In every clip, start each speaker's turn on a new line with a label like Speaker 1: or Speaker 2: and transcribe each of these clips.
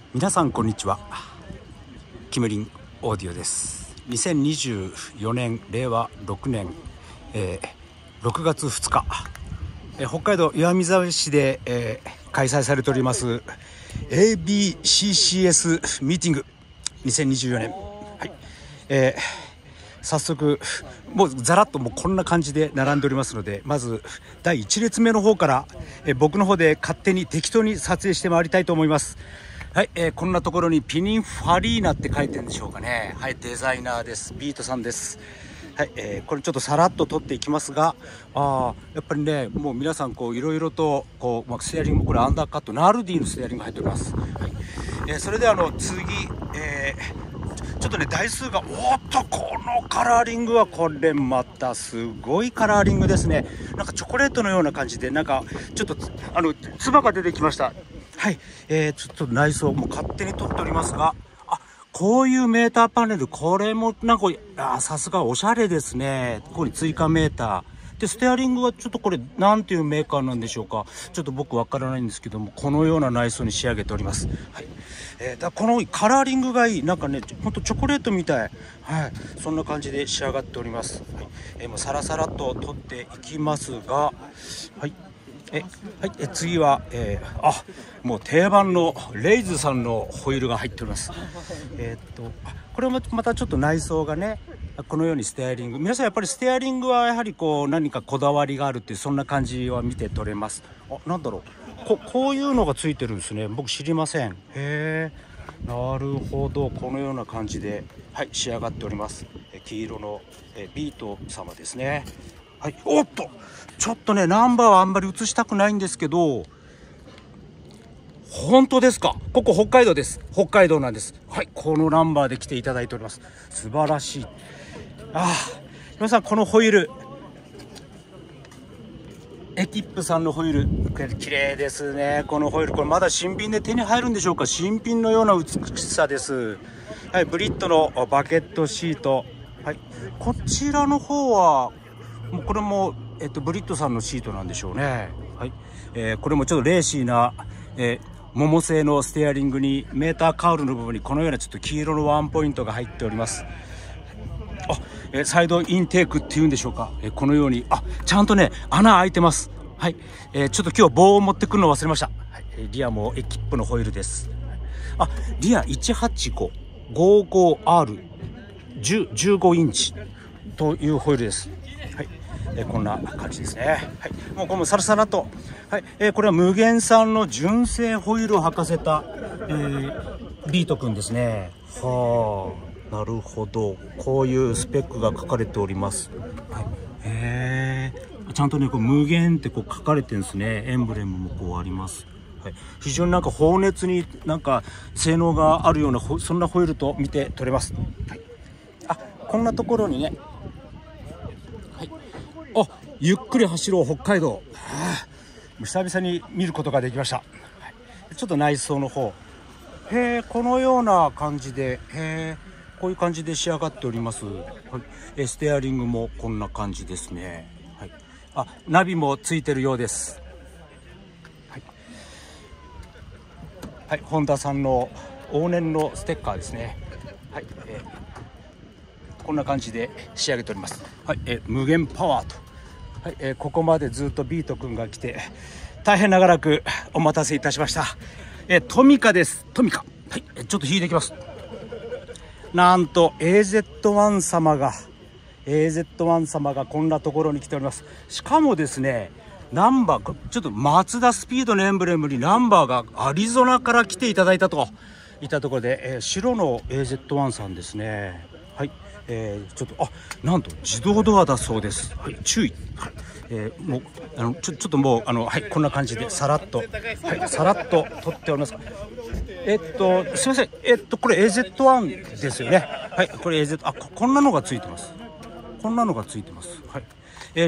Speaker 1: 皆さんこんにちは。キムリンオーディオです。2024年令和6年、6月2日、北海道岩見沢市で、開催されております ABCCS ミーティング2024年、早速もうざらっともうこんな感じで並んでおりますので、まず第1列目の方から、僕の方で勝手に適当に撮影してまいりたいと思います。はい、こんなところにピニンファリーナって書いてるんでしょうかね。はい、デザイナーです。ビートさんです。はい、これちょっとさらっと撮っていきますが、やっぱりね、もう皆さんこういろいろとこう、ステアリングもこれアンダーカットナルディのステアリング入っております。はい、それで次、ちょっとね台数が、おっとこのカラーリングはこれまたすごいカラーリングですね。なんかチョコレートのような感じで、なんかちょっと唾が出てきました。はい、ちょっと内装も勝手に撮っておりますが、こういうメーターパネル、これもなんかさすがおしゃれですね。ここに追加メーターで、ステアリングはちょっとこれなんていうメーカーなんでしょうか。ちょっと僕わからないんですけども、このような内装に仕上げております。はい、このカラーリングがいい。なんかね、ほんとチョコレートみたい。はい、そんな感じで仕上がっております。はい、もうサラサラと取っていきますが、はい。次は、もう定番のレイズさんのホイールが入っております。これもまたちょっと内装がね、このようにステアリング、皆さんやっぱりステアリングはやはりこう何かこだわりがあるっていう、そんな感じは見て取れます。なんだろう、こういうのがついてるんですね。僕知りません。へえ、なるほど。このような感じで、はい、仕上がっております。黄色のビート様ですね。はい、おっとちょっとね、ナンバーはあんまり映したくないんですけど、本当ですか。ここ北海道です。北海道なんです。はい、このナンバーで来ていただいております。素晴らしい。皆さんこのホイール、エキップさんのホイール、綺麗ですね。このホイール、これまだ新品で手に入るんでしょうか。新品のような美しさです。はい、ブリットのバケットシート。はい、こちらの方はもうこれも、ブリットさんのシートなんでしょうね。はい、これもちょっとレーシーな、桃製のステアリングに、メーターカウルの部分にこのようなちょっと黄色のワンポイントが入っております。サイドインテークっていうんでしょうか。このようにちゃんとね穴開いてます。はい、ちょっと今日棒を持ってくるの忘れました。はい、リアもエキップのホイールです。リア 18555R15 インチというホイールです。はい、こんな感じですね。はい、もうこれもサラサラと、はい、これは無限さんの純正ホイールを履かせた、ビートくんですね。はあ、なるほど。こういうスペックが書かれております。はい、ちゃんとねこう無限ってこう書かれてるんですね。エンブレムもこうあります。はい、非常になんか放熱になんか性能があるようなそんなホイールと見て取れます。はい、こんなところにね、ゆっくり走ろう北海道。久々に見ることができました。はい、ちょっと内装の方、このような感じで、こういう感じで仕上がっております。はい、ステアリングもこんな感じですね。はい、ナビもついてるようです。はい、はい、ホンダさんの往年のステッカーですね。はい、こんな感じで仕上げております。はい、無限パワーと。はい、ここまでずっとビートくんが来て大変長らくお待たせいたしました。トミカです。トミカ。はい、ちょっと引いていきます。なんと AZ1 様がこんなところに来ております。しかもですね、ナンバー、ちょっとマツダスピードのエンブレムにナンバーがアリゾナから来ていただいたといったところで、白の AZ1 さんですね。はい、ちょっとなんと自動ドアだそうです。はい、注意。はい、もうちょっともうはい、こんな感じでさらっと、はい、さらっと撮っております。すいません、これ AZ1 ですよね。はい、これ AZ、こんなのがついてます。こんなのがついてます。はい、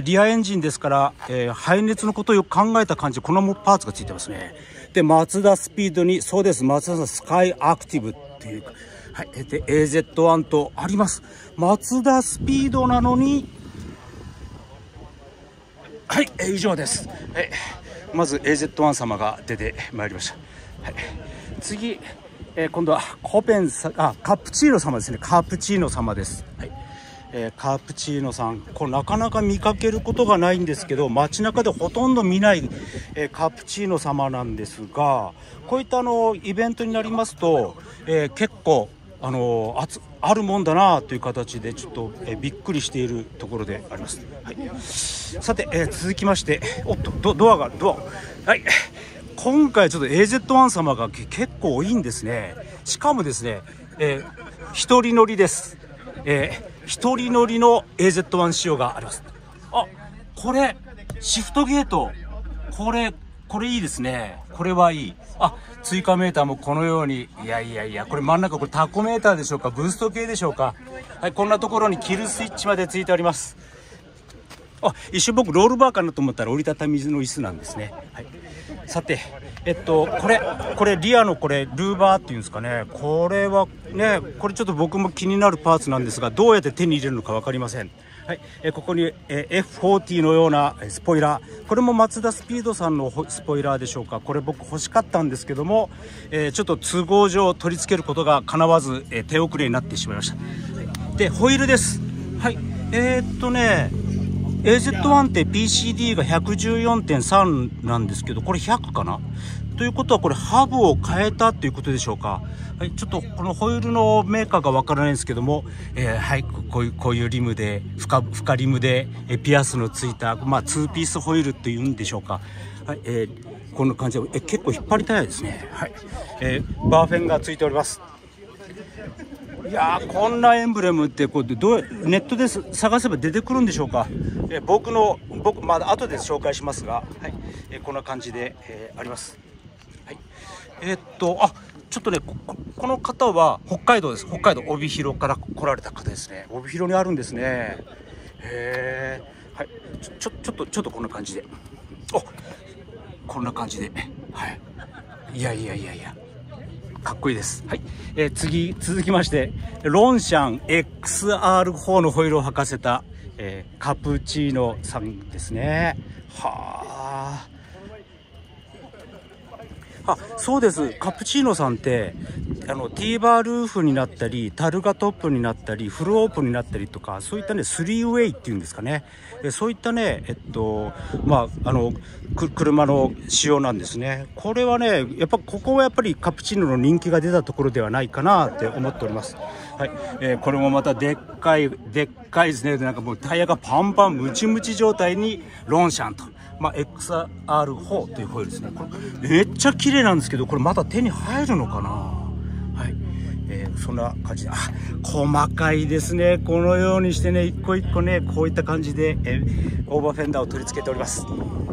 Speaker 1: リアエンジンですから、排熱のことをよく考えた感じでこのパーツがついてますね。でマツダスピードに、そうです、マツダスカイアクティブっていう、はい、で AZ1 とあります。マツダスピードなのに、はい、以上です。まず AZ1 様が出てまいりました。はい、次今度はカプチーノ様ですね。カプチーノ様です。はい。カプチーノさん、これなかなか見かけることがないんですけど、街中でほとんど見ない、カプチーノ様なんですが、こういったイベントになりますと、結構あるもんだなという形でちょっと、びっくりしているところであります。はい、さて、続きまして、おっとドア。はい、今回ちょっと AZ1 様が結構多いんですね。しかもですね、一人乗りです。一人乗りの AZ1 仕様があります。あ、これシフトゲート、これいいですね。これはいい。あ、追加メーターもこのように、いや、これ真ん中、これタコメーターでしょうか、ブースト系でしょうか。はい、こんなところにキルスイッチまでついております。あ、一瞬僕ロールバーかなと思ったら折りたたみの椅子なんですね。はい、さて、これリアのこれルーバーっていうんですかね。これはね、これちょっと僕も気になるパーツなんですが、どうやって手に入れるのか分かりません。はい、ここに、F40 のようなスポイラー、これもマツダスピードさんのスポイラーでしょうか。これ僕欲しかったんですけども、ちょっと都合上取り付けることが叶わず、手遅れになってしまいました。はい、でホイールです。はい、AZ1 って PCD が 114.3 なんですけど、これ100かなということは、これハブを変えたということでしょうか。はい、ちょっとこのホイールのメーカーがわからないんですけども、はい、こういうリムで深リムでピアスのついた、2ピースホイールっていうんでしょうか。はい、こんな感じで、結構引っ張りたいですね。はい、バーフェンがついております。いやー、こんなエンブレムってネットで探せば出てくるんでしょうか。僕まだ後で紹介しますが、はい、こんな感じで、あります。はい、ちょっとね、この方は北海道です。北海道帯広から来られた方ですね。帯広にあるんですね。はい、ちょっとこんな感じで、こんな感じで、はい、いやかっこいいです。はい、続きまして、ロンシャン XR4 のホイールを履かせた、カプチーノさんですね。はあ、そうです。カプチーノさんってティーバールーフになったり、タルガトップになったり、フルオープンになったりとか、そういったね、スリーウェイっていうんですかね。そういったね、車の仕様なんですね。これはね、ここはやっぱりカプチーノの人気が出たところではないかなって思っております。はい、これもまたでっかいですね。なんかもうタイヤがパンパンムチムチ状態にロンシャンと。XR4 というホイールですね。これめっちゃ綺麗なんですけど、これまた手に入るのかな。はい、そんな感じで、細かいですね。このようにしてね、一個一個ね、こういった感じで、オーバーフェンダーを取り付けております。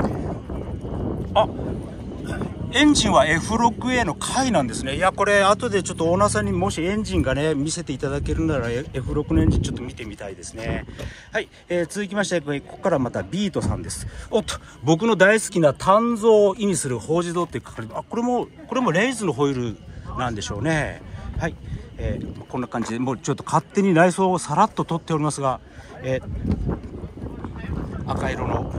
Speaker 1: エンジンは F6A の回なんですね。いや、これ後でちょっとオーナーさんにもしエンジンがね見せていただけるなら F6 のエンジンちょっと見てみたいですね。はい、続きまして、ここからまたビートさんです。僕の大好きな鍛造を意味する法自動って書かれて、これもレイズのホイールなんでしょうね。はい、こんな感じで、もうちょっと勝手に内装をさらっと取っておりますが、赤色の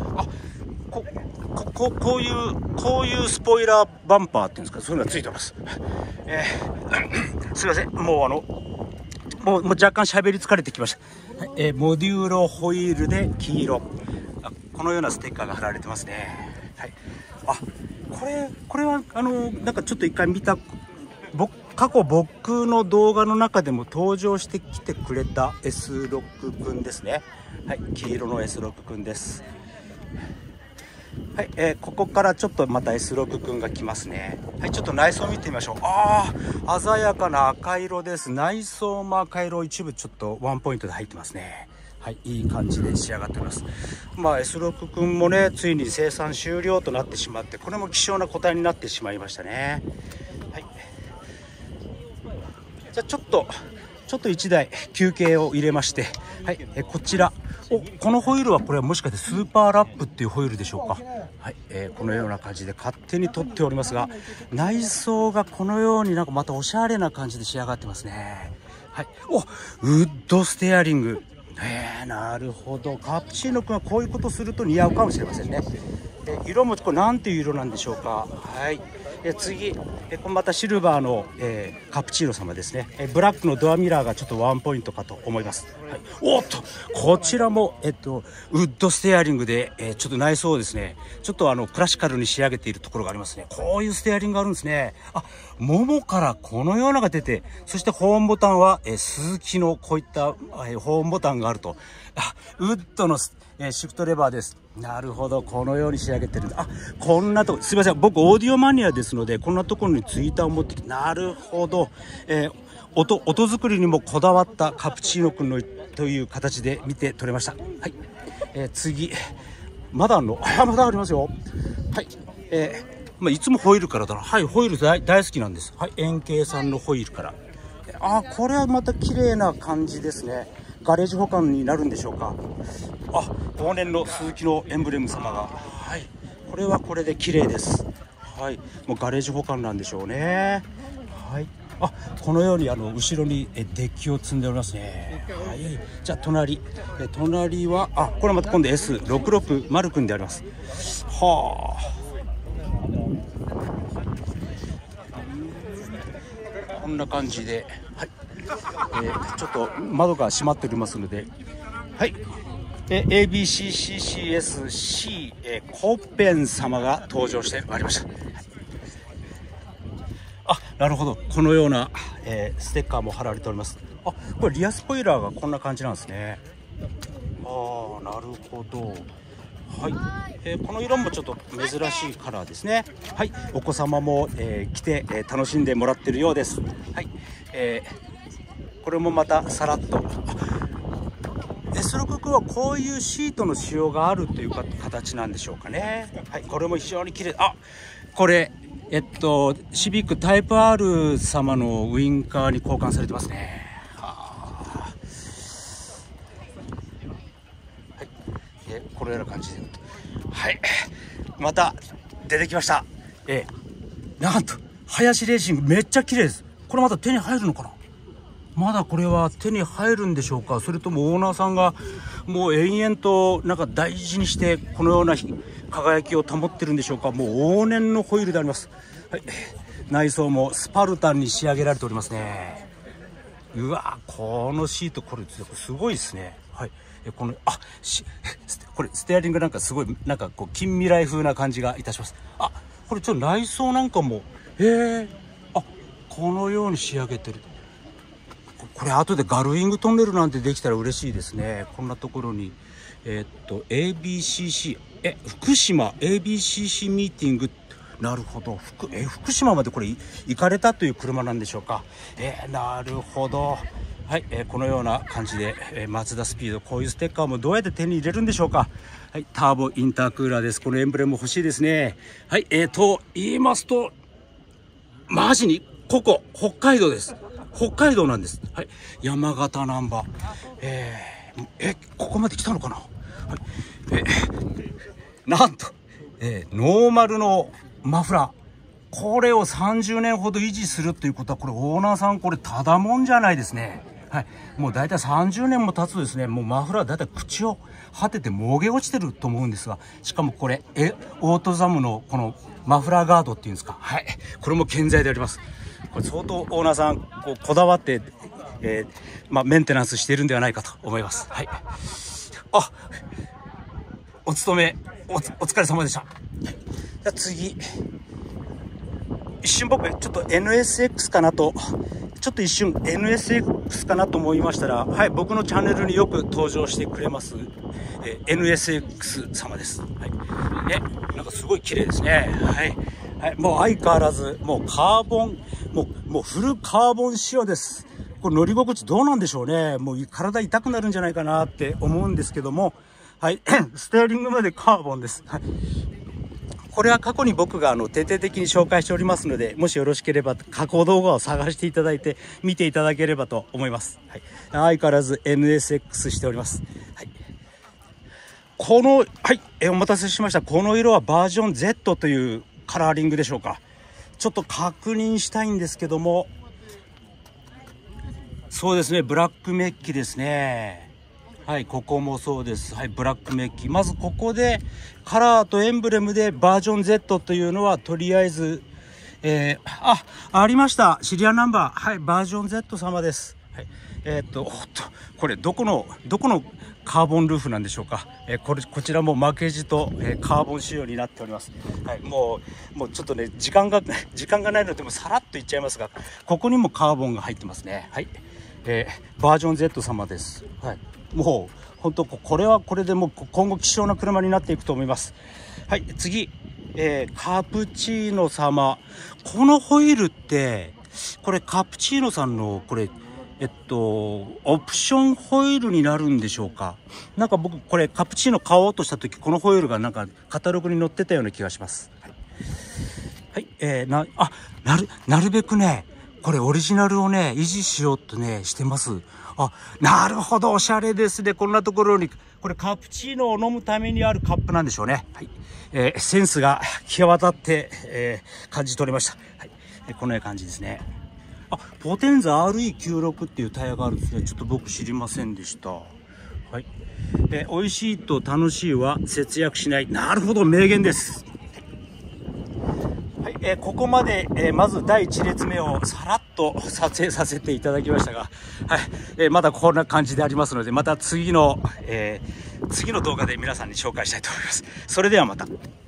Speaker 1: こういうスポイラーバンパーっていうんですか、そういうのがついてます。すいません、もう若干喋り疲れてきました。はい、モデューロホイールで黄色、このようなステッカーが貼られてますね。はい、これはなんかちょっと一回見た、過去僕の動画の中でも登場してきてくれた S6 君ですね。はい、黄色の S6 君です。はい、ここからちょっとまた S6 君が来ますね。はい、ちょっと内装見てみましょう。鮮やかな赤色です。内装も赤色、一部ちょっとワンポイントで入ってますね。はい、いい感じで仕上がってます。S6 君もね、ついに生産終了となってしまって、これも希少な個体になってしまいましたね。はい、じゃあちょっと1台休憩を入れまして、はい、こちら、このホイールはこれはもしかしてスーパーラップっていうホイールでしょうか。はい、このような感じで勝手に撮っておりますが、内装がこのようになんかまたおしゃれな感じで仕上がってますね。はい、ウッドステアリング、なるほど。カプチーノ君はこういうことすると似合うかもしれませんね。色もこれなんていう色なんでしょうか。はい、 次、これまたシルバーの、カプチーノ様ですね。ブラックのドアミラーがちょっとワンポイントかと思います。はい、おっと、こちらも、ウッドステアリングで、ちょっと内装をですね、ちょっとクラシカルに仕上げているところがありますね。こういうステアリングがあるんですね。あ、ももからこのようなのが出て、そしてホーンボタンは、スズキのこういった、ホーンボタンがあると。あ、ウッドのシフトレバーです。なるほど、このように仕上げてるんだ。あ、こんなとこ、すいません、僕オーディオマニアですので、こんなところにツイッターを持ってきて、なるほど、音作りにもこだわったカプチーノくんのという形で見て取れました。はい、次、まだあるの？まだありますよ。はい、いつもホイールからだな。はい、ホイール大好きなんです。はい、円形さんのホイールから。あ、これはまた綺麗な感じですね。ガレージ保管になるんでしょうか。あ、往年の鈴木のエンブレム様が、はい、これはこれで綺麗です。はい、もうガレージ保管なんでしょうね。はい、あ、このように後ろにデッキを積んでおりますね。はい、じゃあ隣は、あ、これはまた今度 S66 くんであります。はあ、こんな感じで、はい、ちょっと窓が閉まっておりますので、はい、ABCCCSC、コッペン様が登場してまいりました。あ、なるほど、このような、ステッカーも貼られております。あ、これリアスポイラーがこんな感じなんですね。ああ、なるほど。はい、この色もちょっと珍しいカラーですね。はい、お子様も、来て、楽しんでもらってるようです。はい、これもまたさらっと。S6はこういうシートの仕様があるという形なんでしょうかね。はい、これも非常に綺麗。あ、これシビックタイプ R 様のウインカーに交換されてますね。はい、このような感じで、はい、また出てきました。なんと林レーシングめっちゃ綺麗です。これまた手に入るのかな。まだこれは手に入るんでしょうか。それともオーナーさんがもう延々となんか大事にしてこのような輝きを保ってるんでしょうか。もう往年のホイールであります。はい、内装もスパルタンに仕上げられておりますね。うわ、このシート、これすごいですね。はい、このこれステアリングなんかすごいなんかこう近未来風な感じがいたします。あ、これちょっと内装なんかもあ、このように仕上げてる。これ後でガルウィングトンネルなんてできたら嬉しいですね。こんなところにABCC 福島 ABCC ミーティング。なるほど、福島までこれ行かれたという車なんでしょうか。なるほど。はい、このような感じで、マツダスピード、こういうステッカーもどうやって手に入れるんでしょうか。はい、ターボインタークーラーです。このエンブレム欲しいですね。はい、と言いますとマジにここ北海道です。北海道なんです。はい、山形ナンバー。ここまで来たのかな。はい、なんと、ノーマルのマフラー、これを30年ほど維持するということは、これオーナーさんこれただもんじゃないですね。はい、もうだいたい30年も経つとですね、もうマフラーだいたい口を果ててもげ落ちてると思うんですが、しかもこれオートザムのこのマフラーガードっていうんですか。はい、これも健在であります。これ相当オーナーさんこだわって、メンテナンスしているんではないかと思います。はい、あ、お疲れ様でした。じゃあ次、一瞬僕ちょっと NSX かなと思いましたら、はい、僕のチャンネルによく登場してくれます、NSX 様です。はい、なんかすごい綺麗ですね。はい、はい、もう相変わらずもうカーボン、もうフルカーボン仕様です。これ乗り心地どうなんでしょうね。もう体痛くなるんじゃないかなって思うんですけども、はい、ステアリングまでカーボンです。はい、これは過去に僕が徹底的に紹介しておりますので、もしよろしければ加工動画を探していただいて見ていただければと思います。はい、相変わらず NSX しております。はい、はい、お待たせしました。この色はバージョン Z というカラーリングでしょうか。ちょっと確認したいんですけども、そうですね、ブラックメッキですね。はい、ここもそうです。はい、ブラックメッキ。まずここでカラーとエンブレムでバージョン Z というのはとりあえず、 ありました。シリアルナンバー。はい、バージョン Z 様です。はい。これどこのカーボンルーフなんでしょうか。こちらも負けじと、カーボン仕様になっております。はい、もうちょっとね、時間がないので、もうさらっといっちゃいますが、ここにもカーボンが入ってますね。はい。バージョン Z 様です。はい。もう、本当これはこれでもう今後希少な車になっていくと思います。はい、次。カプチーノ様。このホイールって、これカプチーノさんの、これ、オプションホイールになるんでしょうか。なんか僕、これカプチーノ買おうとした時、このホイールがなんかカタログに載ってたような気がします。はい。はい、なるべくね、これオリジナルをね、維持しようとね、してます。あ、なるほど、おしゃれですね。こんなところに、これカプチーノを飲むためにあるカップなんでしょうね。はい。センスが際立って、感じ取れました。はい。こんな感じですね。ポテンザ RE96 っていうタイヤがあるんですね。ちょっと僕知りませんでした。はい。美味しいと楽しいは節約しない。なるほど、名言です。はい。ここまで、まず第1列目をさらっと撮影させていただきましたが、はい。まだこんな感じでありますので、また次の動画で皆さんに紹介したいと思います。それではまた。